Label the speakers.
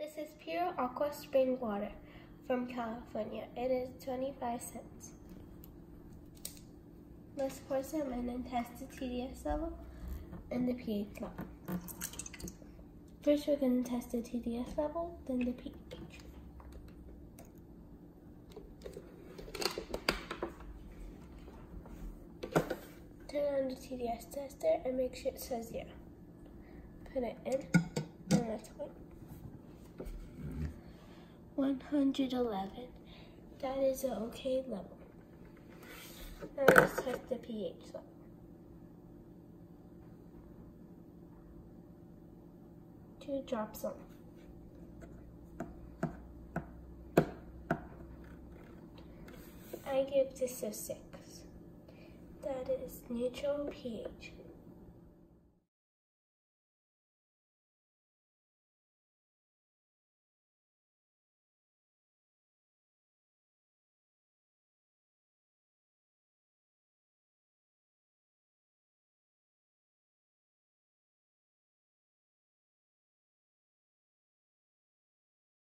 Speaker 1: This is PurAqua spring water from California. It is 25 cents. Let's pour some in and test the TDS level and the pH level. First, we're going to test the TDS level, then the pH. Turn on the TDS tester and make sure it says 0. Put it in and let's wait. 111. That is an okay level. Now let's test the pH level. Two drops on. I give this a 6. That is neutral pH.